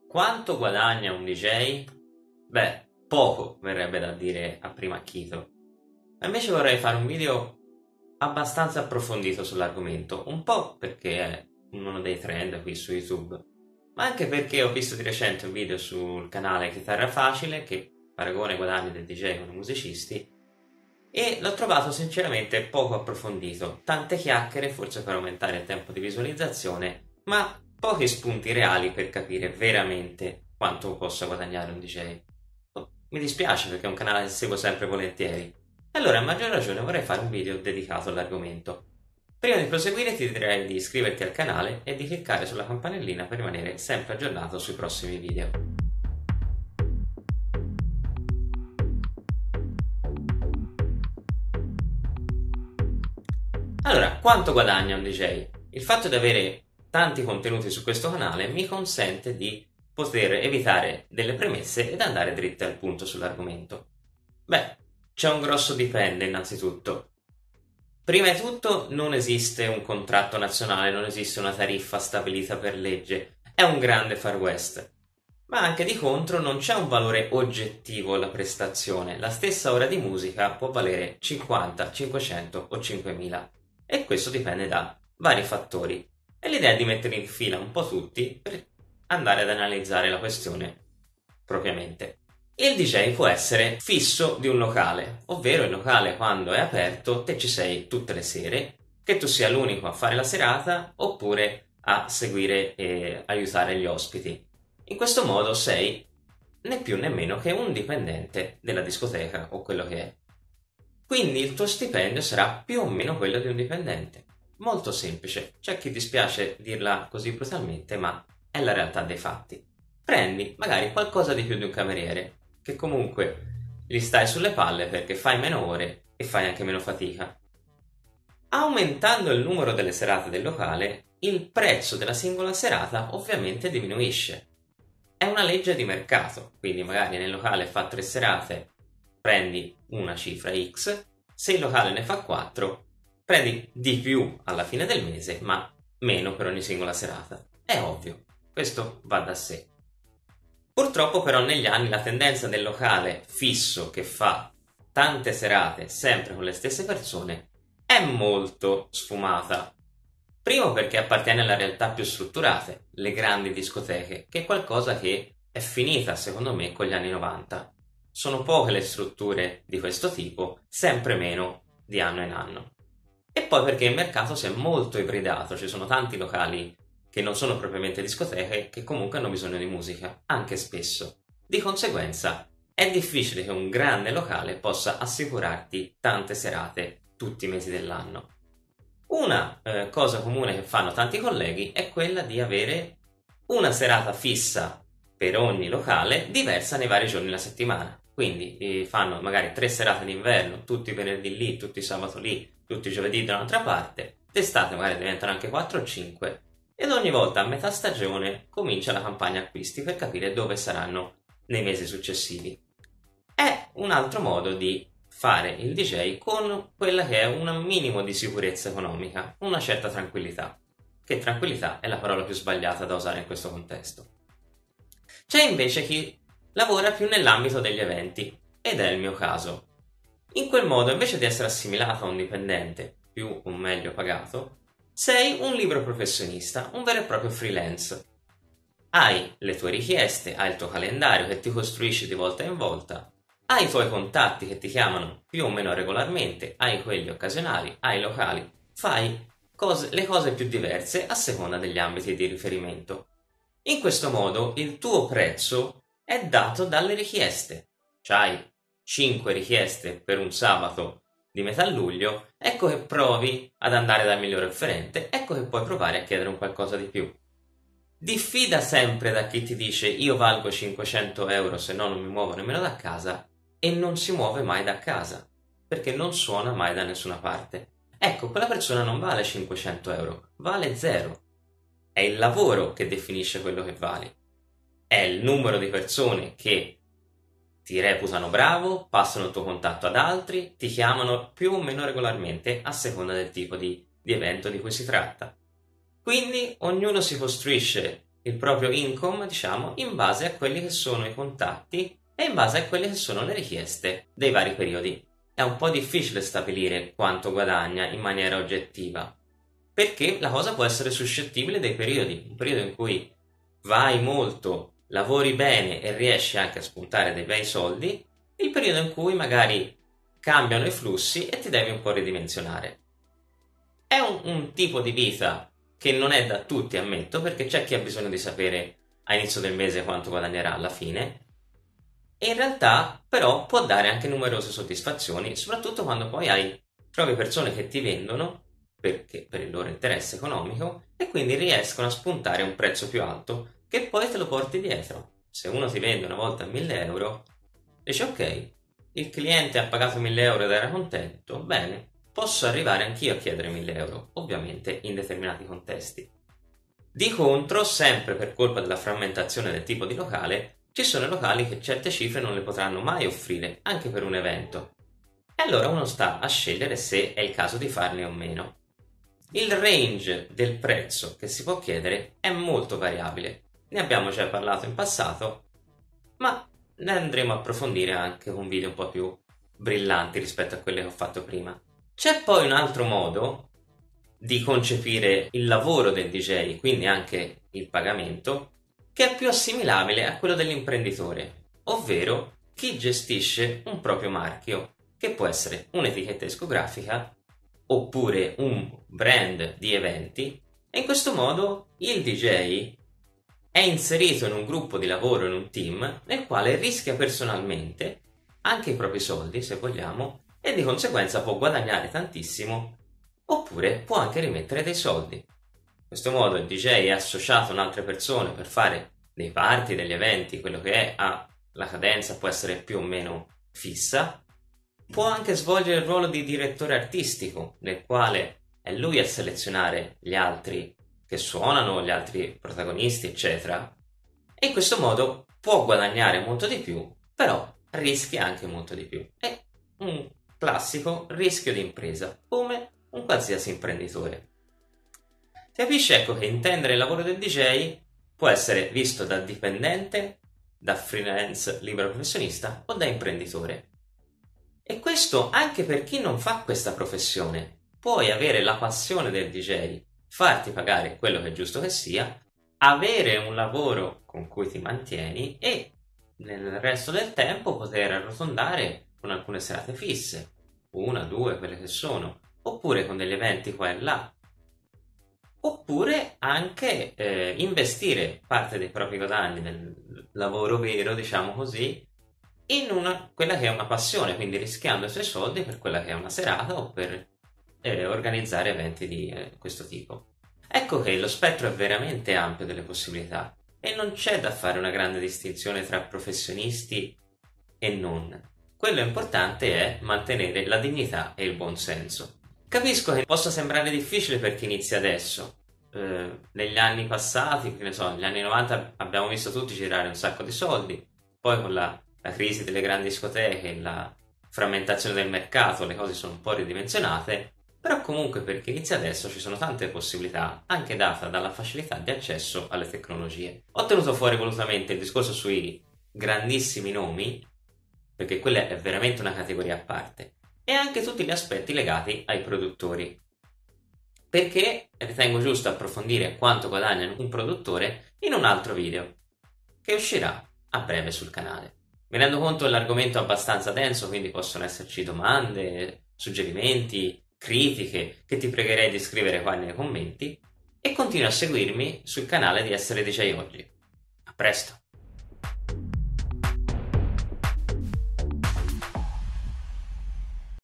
Quanto guadagna un DJ? Beh, poco verrebbe da dire a primo acchito. Ma invece vorrei fare un video abbastanza approfondito sull'argomento, un po' perché è uno dei trend qui su YouTube, ma anche perché ho visto di recente un video sul canale Chitarra Facile che paragona i guadagni del DJ con i musicisti e l'ho trovato sinceramente poco approfondito, tante chiacchiere forse per aumentare il tempo di visualizzazione, ma pochi spunti reali per capire veramente quanto possa guadagnare un DJ. Mi dispiace perché è un canale che seguo sempre volentieri. Allora, a maggior ragione vorrei fare un video dedicato all'argomento. Prima di proseguire ti direi di iscriverti al canale e di cliccare sulla campanellina per rimanere sempre aggiornato sui prossimi video. Allora, quanto guadagna un DJ? Il fatto di avere tanti contenuti su questo canale mi consente di poter evitare delle premesse ed andare dritti al punto sull'argomento. Beh, c'è un grosso dipende innanzitutto. Prima di tutto non esiste un contratto nazionale, non esiste una tariffa stabilita per legge, è un grande Far West. Ma anche di contro non c'è un valore oggettivo alla prestazione, la stessa ora di musica può valere 50, 500 o 5000 e questo dipende da vari fattori. E l'idea è di mettere in fila un po' tutti per andare ad analizzare la questione propriamente. Il DJ può essere fisso di un locale, ovvero il locale quando è aperto te ci sei tutte le sere, che tu sia l'unico a fare la serata oppure a seguire e aiutare gli ospiti. In questo modo sei né più né meno che un dipendente della discoteca o quello che è. Quindi il tuo stipendio sarà più o meno quello di un dipendente. Molto semplice, c'è chi dispiace dirla così brutalmente, ma è la realtà dei fatti. Prendi magari qualcosa di più di un cameriere, che comunque gli stai sulle palle perché fai meno ore e fai anche meno fatica. Aumentando il numero delle serate del locale, il prezzo della singola serata ovviamente diminuisce. È una legge di mercato, quindi magari nel locale fa 3 serate, prendi una cifra X, se il locale ne fa 4, prendi di più alla fine del mese, ma meno per ogni singola serata. È ovvio, questo va da sé. Purtroppo però negli anni la tendenza del locale fisso che fa tante serate sempre con le stesse persone è molto sfumata. Primo perché appartiene alle realtà più strutturate, le grandi discoteche, che è qualcosa che è finita secondo me con gli anni 90. Sono poche le strutture di questo tipo, sempre meno di anno in anno. E poi perché il mercato si è molto ibridato, ci sono tanti locali che non sono propriamente discoteche che comunque hanno bisogno di musica, anche spesso. Di conseguenza è difficile che un grande locale possa assicurarti tante serate tutti i mesi dell'anno. Una cosa comune che fanno tanti colleghi è quella di avere una serata fissa per ogni locale diversa nei vari giorni della settimana. Quindi fanno magari 3 serate d'inverno, tutti i venerdì lì, tutti i sabato lì, tutti i giovedì da un'altra parte, d'estate magari diventano anche 4 o 5 ed ogni volta a metà stagione comincia la campagna acquisti per capire dove saranno nei mesi successivi. È un altro modo di fare il DJ con quella che è un minimo di sicurezza economica, una certa tranquillità, che tranquillità è la parola più sbagliata da usare in questo contesto. C'è invece chi lavora più nell'ambito degli eventi, ed è il mio caso. In quel modo, invece di essere assimilato a un dipendente, più o meglio pagato, sei un libero professionista, un vero e proprio freelance. Hai le tue richieste, hai il tuo calendario che ti costruisci di volta in volta, hai i tuoi contatti che ti chiamano più o meno regolarmente, hai quelli occasionali, hai i locali, fai le cose più diverse a seconda degli ambiti di riferimento. In questo modo il tuo prezzo è dato dalle richieste. C'hai 5 richieste per un sabato di metà luglio, ecco che provi ad andare dal migliore offerente, ecco che puoi provare a chiedere un qualcosa di più. Diffida sempre da chi ti dice io valgo 500 euro se no non mi muovo nemmeno da casa e non si muove mai da casa, perché non suona mai da nessuna parte. Ecco, quella persona non vale 500 euro, vale 0. È il lavoro che definisce quello che vali. È il numero di persone che ti reputano bravo, passano il tuo contatto ad altri, ti chiamano più o meno regolarmente a seconda del tipo di evento di cui si tratta. Quindi ognuno si costruisce il proprio income, diciamo, in base a quelli che sono i contatti e in base a quelle che sono le richieste dei vari periodi. È un po' difficile stabilire quanto guadagna in maniera oggettiva, perché la cosa può essere suscettibile dei periodi. Un periodo in cui vai molto, lavori bene e riesci anche a spuntare dei bei soldi, il periodo in cui magari cambiano i flussi e ti devi un po' ridimensionare. È un tipo di vita che non è da tutti, ammetto, perché c'è chi ha bisogno di sapere a inizio del mese quanto guadagnerà alla fine, e in realtà però può dare anche numerose soddisfazioni, soprattutto quando poi trovi persone che ti vendono per il loro interesse economico e quindi riescono a spuntare un prezzo più alto che poi te lo porti dietro. Se uno ti vende una volta a 1000 euro, dici ok, il cliente ha pagato 1000 euro ed era contento, bene, posso arrivare anch'io a chiedere 1000 euro, ovviamente in determinati contesti. Di contro, sempre per colpa della frammentazione del tipo di locale, ci sono locali che certe cifre non le potranno mai offrire, anche per un evento. E allora uno sta a scegliere se è il caso di farne o meno. Il range del prezzo che si può chiedere è molto variabile. Ne abbiamo già parlato in passato, ma ne andremo a approfondire anche con video un po' più brillanti rispetto a quelli che ho fatto prima. C'è poi un altro modo di concepire il lavoro del DJ, quindi anche il pagamento, che è più assimilabile a quello dell'imprenditore, ovvero chi gestisce un proprio marchio, che può essere un'etichetta discografica oppure un brand di eventi, e in questo modo il DJ è inserito in un gruppo di lavoro, in un team, nel quale rischia personalmente anche i propri soldi, se vogliamo, e di conseguenza può guadagnare tantissimo, oppure può anche rimettere dei soldi. In questo modo il DJ è associato a altre persone per fare dei party, degli eventi, quello che è, la cadenza può essere più o meno fissa. Può anche svolgere il ruolo di direttore artistico, nel quale è lui a selezionare gli altri che suonano, gli altri protagonisti, eccetera. E in questo modo può guadagnare molto di più, però rischia anche molto di più. È un classico rischio di impresa, come un qualsiasi imprenditore. Si capisce, ecco, che intendere il lavoro del DJ può essere visto da dipendente, da freelance libero professionista o da imprenditore. E questo anche per chi non fa questa professione. Puoi avere la passione del DJ, farti pagare quello che è giusto che sia, avere un lavoro con cui ti mantieni e nel resto del tempo poter arrotondare con alcune serate fisse, una, due, quelle che sono, oppure con degli eventi qua e là, oppure anche investire parte dei propri guadagni del lavoro vero, diciamo così, in quella che è una passione, quindi rischiando i suoi soldi per quella che è una serata o per organizzare eventi di questo tipo. Ecco che lo spettro è veramente ampio delle possibilità e non c'è da fare una grande distinzione tra professionisti e non. Quello importante è mantenere la dignità e il buon senso. Capisco che possa sembrare difficile per chi inizia adesso. Negli anni passati, che ne so, negli anni 90 abbiamo visto tutti girare un sacco di soldi, poi con la crisi delle grandi discoteche, la frammentazione del mercato, le cose sono un po' ridimensionate, però comunque per chi inizia adesso ci sono tante possibilità, anche data dalla facilità di accesso alle tecnologie. Ho tenuto fuori volutamente il discorso sui grandissimi nomi, perché quella è veramente una categoria a parte, e anche tutti gli aspetti legati ai produttori, perché ritengo giusto approfondire quanto guadagna un produttore in un altro video, che uscirà a breve sul canale. Mi rendo conto che l'argomento è abbastanza denso, quindi possono esserci domande, suggerimenti, critiche, che ti pregherei di scrivere qua nei commenti, e continua a seguirmi sul canale di Essere DJ Oggi. A presto!